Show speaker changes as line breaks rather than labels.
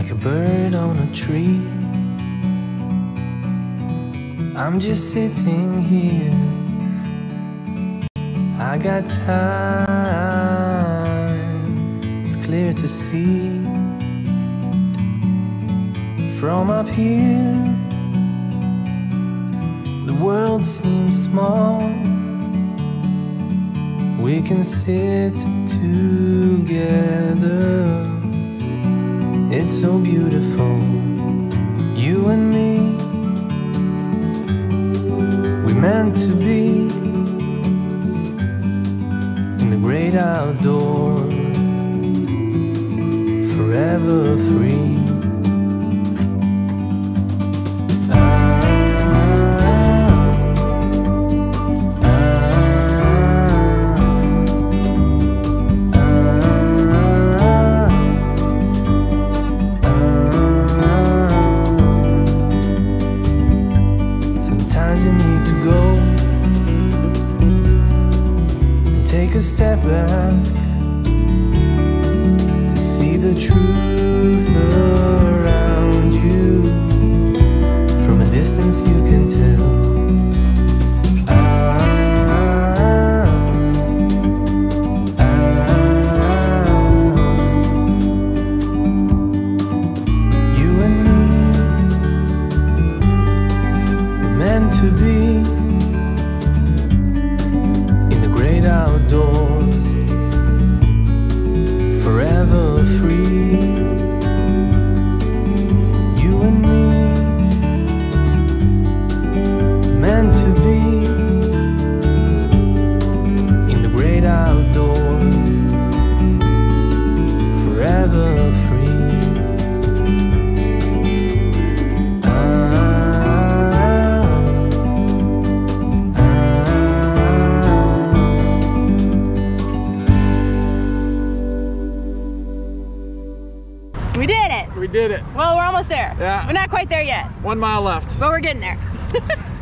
like a bird on a tree. I'm just sitting here. I got time, it's clear to see. From up here, the world seems small. We can sit together. It's so beautiful, you and me. We meant to be in the great outdoors, forever free. Sometimes you need to go and take a step back to see the truth around you. From a distance you can tell. You and me were meant to be in the great outdoors, forever free. You and me, meant to be in the great outdoors, forever free.
We did it!
We did it.
Well, we're almost there.
Yeah.
We're not quite there yet,
1 mile left.
but we're getting there.